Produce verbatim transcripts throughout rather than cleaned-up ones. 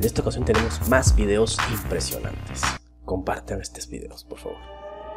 En esta ocasión tenemos más videos impresionantes. Compartan estos videos, por favor.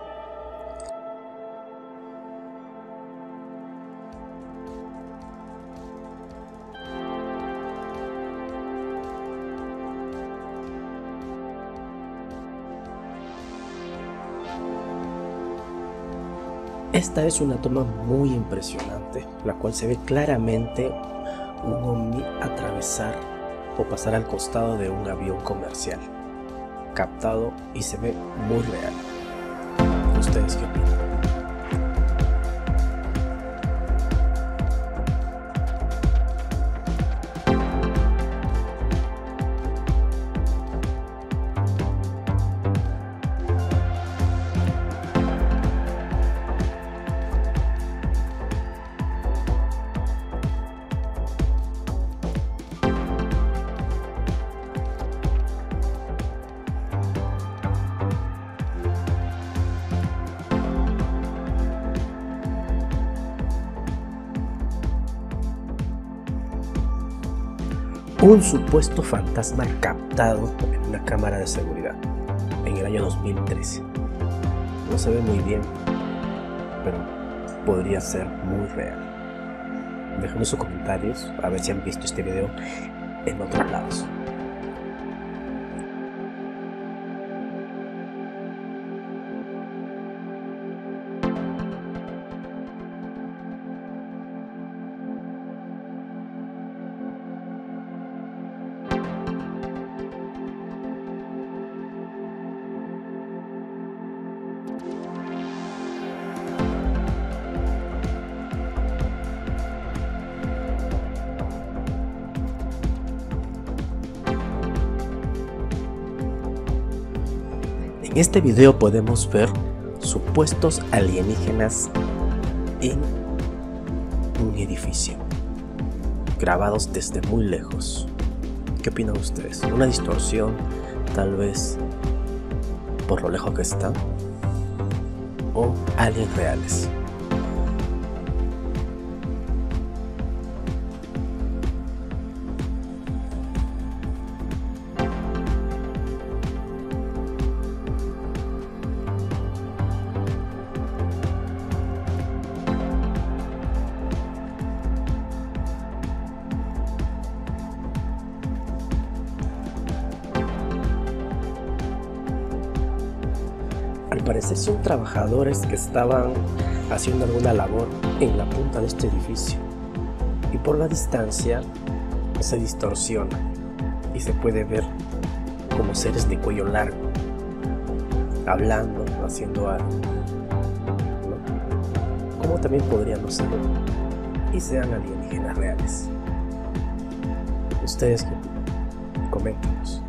Esta es una toma muy impresionante, la cual se ve claramente un ovni atravesar o pasar al costado de un avión comercial, captado y se ve muy real. ¿Ustedes qué opinan? Un supuesto fantasma captado en una cámara de seguridad en el año dos mil trece. No se ve muy bien, pero podría ser muy real. Déjenme sus comentarios a ver si han visto este video en otros lados. En este video podemos ver supuestos alienígenas en un edificio, grabados desde muy lejos. ¿Qué opinan ustedes? ¿Una distorsión, tal vez por lo lejos que están? ¿O aliens reales? Al parecer son trabajadores que estaban haciendo alguna labor en la punta de este edificio, y por la distancia se distorsiona y se puede ver como seres de cuello largo hablando, haciendo algo, ¿no? Como también podrían no serlo y sean alienígenas reales. Ustedes coméntenos.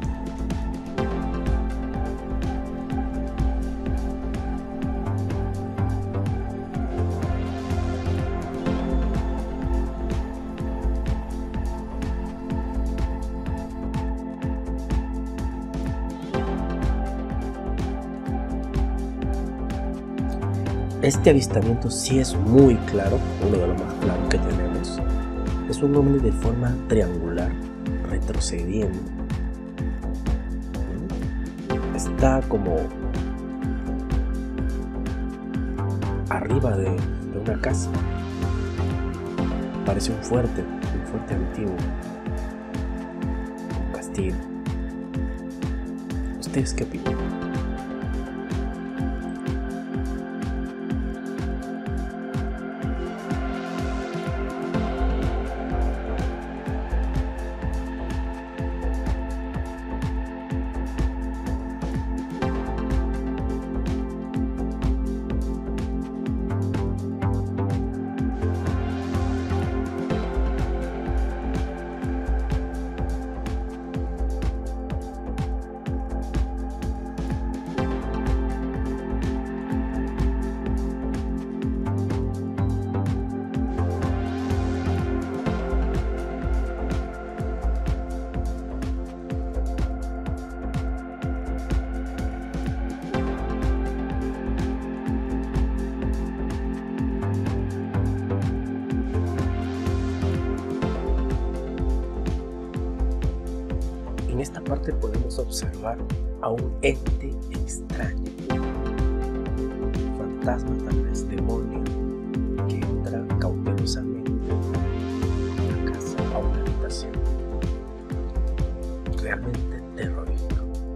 Este avistamiento sí es muy claro, uno de los más claros que tenemos. Es un ovni de forma triangular, retrocediendo. Está como arriba de, de una casa. Parece un fuerte, un fuerte antiguo, un castillo. ¿Ustedes qué opinan? parte podemos observar a un ente extraño, fantasma, tal vez demonio, que entra cautelosamente a la casa, a una habitación. Realmente terrorífico.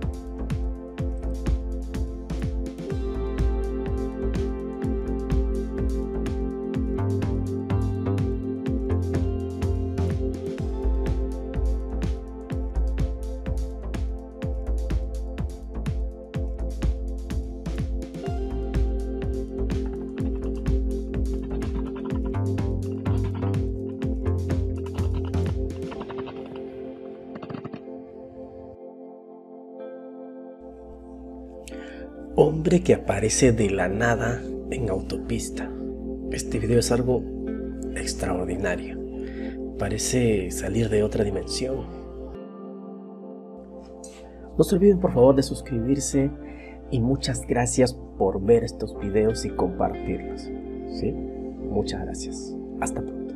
Hombre que aparece de la nada en autopista. Este video es algo extraordinario. Parece salir de otra dimensión. No se olviden por favor de suscribirse y muchas gracias por ver estos videos y compartirlos. ¿Sí? Muchas gracias. Hasta pronto.